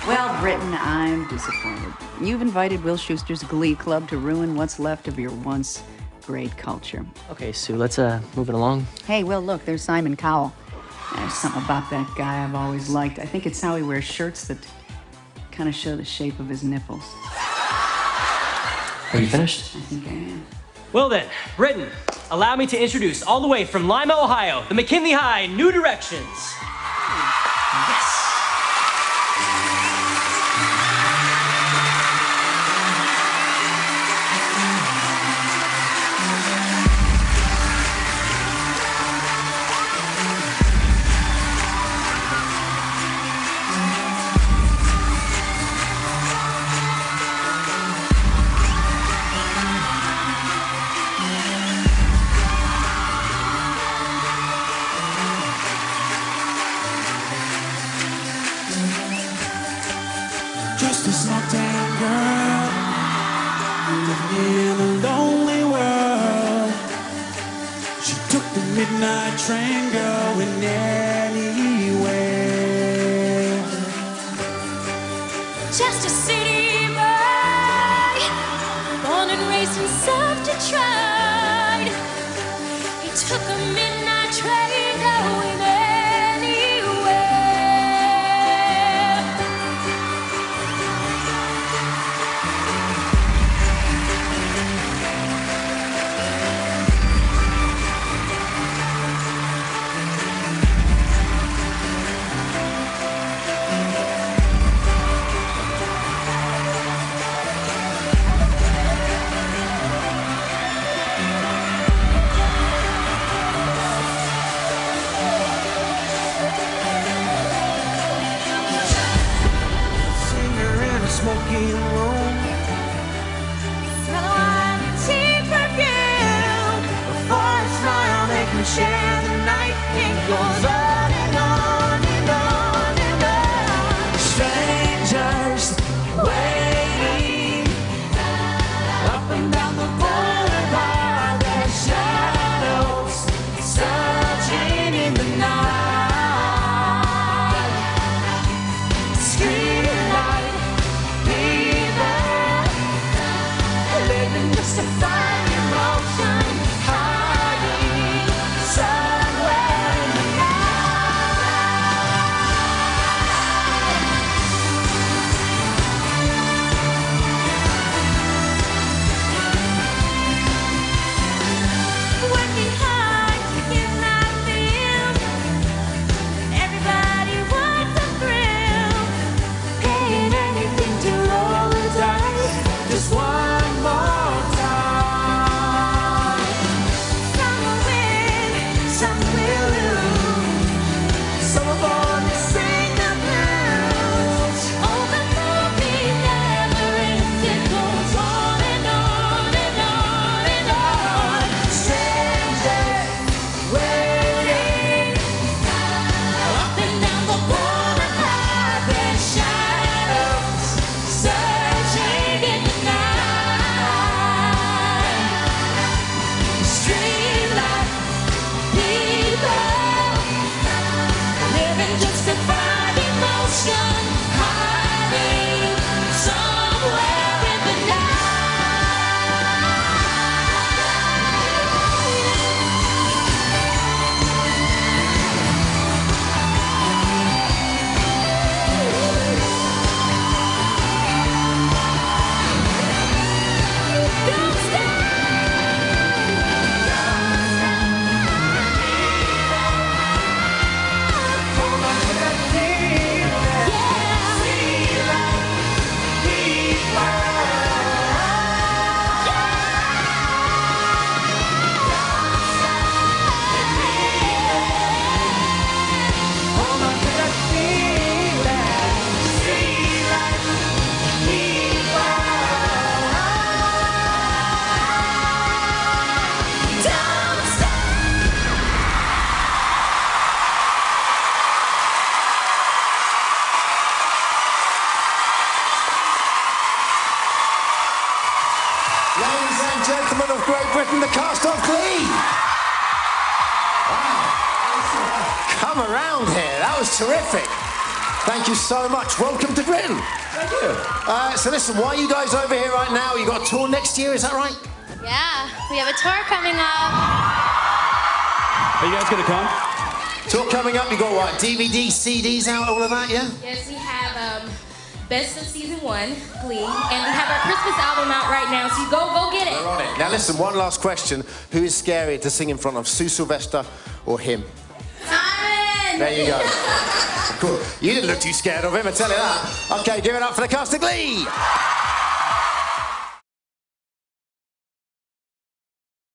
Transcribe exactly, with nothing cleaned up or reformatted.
Well, Britton, I'm disappointed. You've invited Will Schuster's Glee Club to ruin what's left of your once great culture. Okay, Sue, let's uh, move it along. Hey, Will, look, there's Simon Cowell. There's something about that guy I've always liked. I think it's how he wears shirts that kind of show the shape of his nipples. Are you finished? I think I am. Well then, Britton, allow me to introduce all the way from Lima, Ohio, the McKinley High New Directions. Yes. Just a small town girl living in a lonely world. She took the midnight train going anywhere. Just a city boy, born and raised in self-Detroit. He took a midnight train going anywhere. Smoking room, Smell of wine and tea perfume. before it's night, I'll make me share the night. It goes on and on and on and on. Strangers waiting up and down the boulevard. Their shadows searching in the night. Screaming like living just to find emotion, hiding somewhere in the Working hard to get my fill. Everybody wants a thrill. paying anything to roll the dice just one more time. Some will win, Some will lose. Some are born to sing the blues. oh, the movie never ends. It goes on and on and on and on. Strangers waiting Up and down the boulevard, their shadows searching in the night. Streetlight people living just to find emotion, hiding somewhere in the Ladies and gentlemen of Great Britain, the cast of Glee. Wow. Come around here. That was terrific. Thank you so much. Welcome to Britain. Thank you. Uh, so listen, why are you guys over here right now? You got a tour next year, is that right? Yeah, we have a tour coming up. Are you guys gonna come? Tour coming up, you got what, D V D, C Ds out, all of that, yeah? Yes, we have um, Best of Season one, Glee, and we have our Christmas album out right now, so you go, go get it. We're on it. Now listen, one last question. Who is scarier to sing in front of, Sue Sylvester or him? Simon! There you go. Cool. You didn't look too scared of him, I tell you that. Okay, give it up for the cast of Glee.